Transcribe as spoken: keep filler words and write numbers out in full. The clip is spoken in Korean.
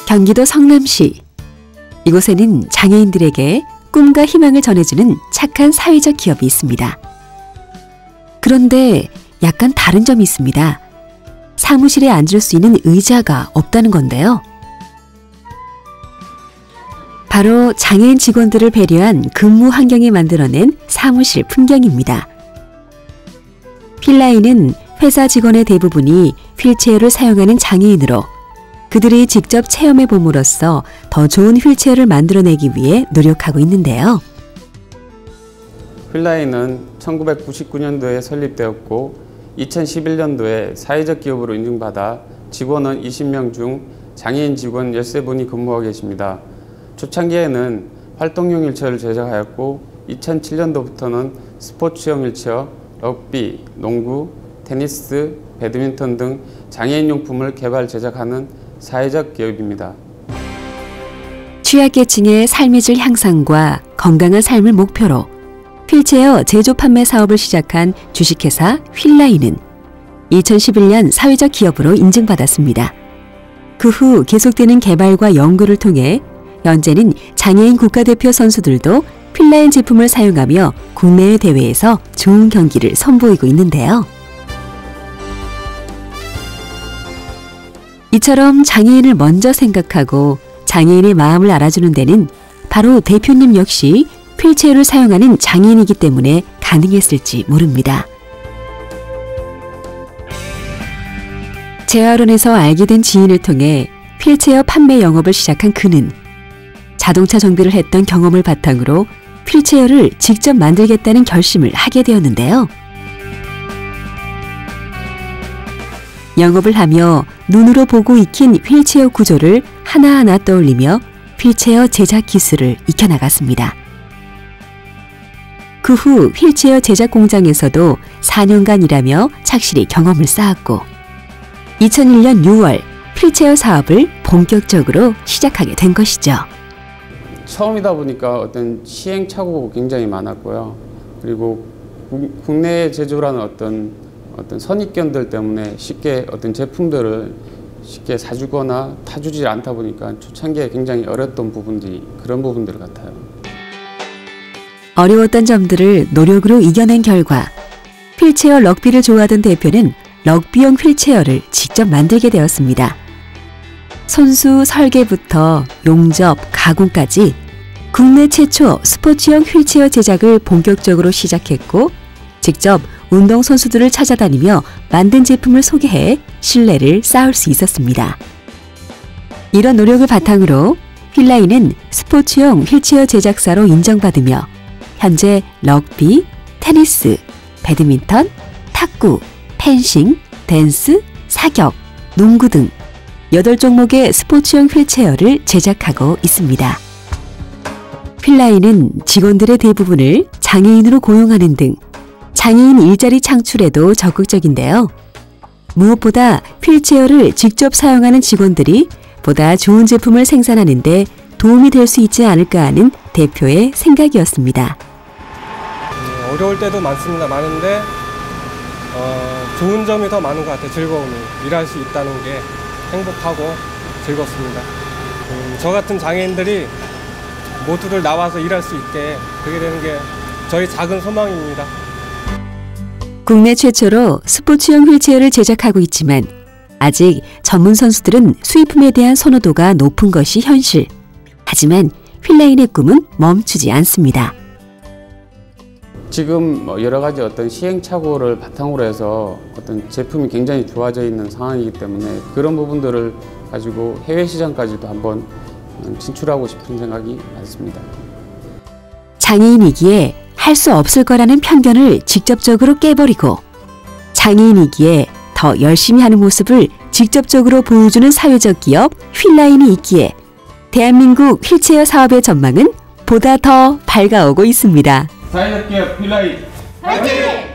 경기도 성남시. 이곳에는 장애인들에게 꿈과 희망을 전해주는 착한 사회적 기업이 있습니다. 그런데 약간 다른 점이 있습니다. 사무실에 앉을 수 있는 의자가 없다는 건데요. 바로 장애인 직원들을 배려한 근무 환경이 만들어낸 사무실 풍경입니다. 필라인은 회사 직원의 대부분이 휠체어를 사용하는 장애인으로 그들이 직접 체험해 봄으로써 더 좋은 휠체어를 만들어내기 위해 노력하고 있는데요. 필라인은 천구백구십구 년도에 설립되었고 이천십일 년도에 사회적 기업으로 인증받아 직원은 이십 명 중 장애인 직원 열세 분이 근무하고 계십니다. 초창기에는 활동용 휠체어를 제작하였고 이천칠 년도부터는 스포츠용 휠체어, 럭비, 농구, 테니스, 배드민턴 등 장애인 용품을 개발 제작하는 사회적 기업입니다. 취약계층의 삶의 질 향상과 건강한 삶을 목표로 휠체어 제조 판매 사업을 시작한 주식회사 휠라인은 이천십일 년 사회적 기업으로 인증받았습니다. 그 후 계속되는 개발과 연구를 통해 현재는 장애인 국가대표 선수들도 휠라인 제품을 사용하며 국내외 대회에서 좋은 경기를 선보이고 있는데요. 이처럼 장애인을 먼저 생각하고 장애인의 마음을 알아주는 데는 바로 대표님 역시 휠체어를 사용하는 장애인이기 때문에 가능했을지 모릅니다. 재활원에서 알게 된 지인을 통해 휠체어 판매 영업을 시작한 그는 자동차 정비를 했던 경험을 바탕으로 휠체어를 직접 만들겠다는 결심을 하게 되었는데요. 영업을 하며 눈으로 보고 익힌 휠체어 구조를 하나하나 떠올리며 휠체어 제작 기술을 익혀나갔습니다. 그 후 휠체어 제작 공장에서도 사 년간 일하며 착실히 경험을 쌓았고 이천일 년 유월 휠체어 사업을 본격적으로 시작하게 된 것이죠. 처음이다 보니까 어떤 시행착오가 굉장히 많았고요. 그리고 국내 제조라는 어떤 어떤 선입견들 때문에 쉽게 어떤 제품들을 쉽게 사주거나 타주지 않다 보니까 초창기에 굉장히 어려웠던 부분들이 그런 부분들 같아요. 어려웠던 점들을 노력으로 이겨낸 결과 휠체어 럭비를 좋아하던 대표는 럭비용 휠체어를 직접 만들게 되었습니다. 선수 설계부터 용접, 가공까지 국내 최초 스포츠용 휠체어 제작을 본격적으로 시작했고 직접 운동선수들을 찾아다니며 만든 제품을 소개해 신뢰를 쌓을 수 있었습니다. 이런 노력을 바탕으로 휠라인은 스포츠용 휠체어 제작사로 인정받으며 현재 럭비, 테니스, 배드민턴, 탁구, 펜싱, 댄스, 사격, 농구 등 여덟 종목의 스포츠용 휠체어를 제작하고 있습니다. 휠라인은 직원들의 대부분을 장애인으로 고용하는 등 장애인 일자리 창출에도 적극적인데요. 무엇보다 휠체어를 직접 사용하는 직원들이 보다 좋은 제품을 생산하는 데 도움이 될 수 있지 않을까 하는 대표의 생각이었습니다. 어려울 때도 많습니다. 많은데 어, 좋은 점이 더 많은 것 같아요. 즐거움이. 일할 수 있다는 게 행복하고 즐겁습니다. 음, 저 같은 장애인들이 모두들 나와서 일할 수 있게 그게 되는 게 저희 작은 소망입니다. 국내 최초로 스포츠용 휠체어를 제작하고 있지만 아직 전문 선수들은 수입품에 대한 선호도가 높은 것이 현실. 하지만 휠라인의 꿈은 멈추지 않습니다. 지금 여러 가지 어떤 시행착오를 바탕으로 해서 어떤 제품이 굉장히 좋아져 있는 상황이기 때문에 그런 부분들을 가지고 해외 시장까지도 한번 진출하고 싶은 생각이 많습니다. 장애인이기에 할 수 없을 거라는 편견을 직접적으로 깨버리고 장애인이기에 더 열심히 하는 모습을 직접적으로 보여주는 사회적 기업 휠라인이 있기에 대한민국 휠체어 사업의 전망은 보다 더 밝아오고 있습니다. 사회적 기업 휠라인 화이팅!